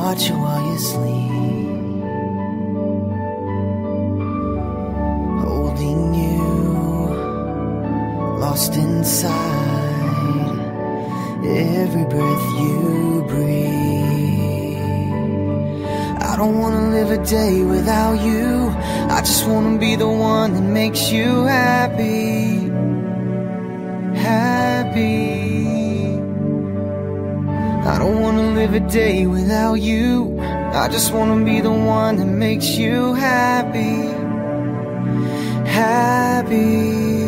watch you while you sleep, holding you, lost inside every breath you breathe. I don't wanna live a day without you. I just wanna be the one that makes you happy, happy. I don't wanna live a day without you. I just wanna be the one that makes you happy, happy.